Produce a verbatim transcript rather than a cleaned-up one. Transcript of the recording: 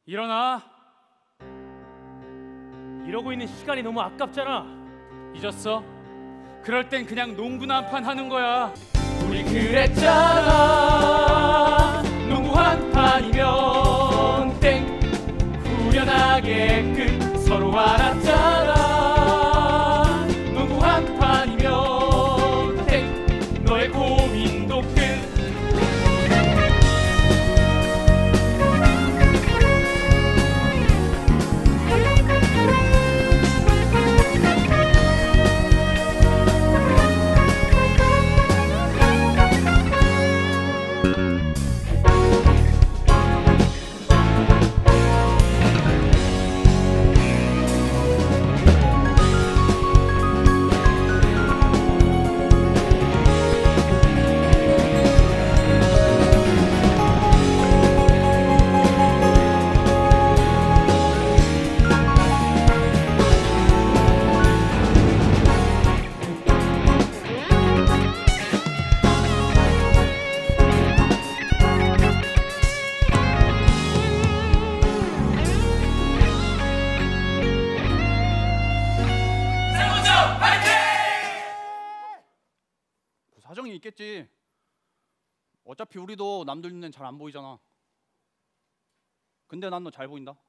일어나. 이러고 있는 시간이 너무 아깝잖아. 잊었어? 그럴 땐 그냥 농구나 한 판 하는 거야. 우리 그랬잖아. 농구 한 판이면 땡. 후련하게 끝. 서로 알았잖아. 농구 한 판이면 땡. 너의 고민도 끝. 사정이 있겠지. 어차피 우리도 남들 눈엔 잘 안 보이잖아. 근데 난 너 잘 보인다.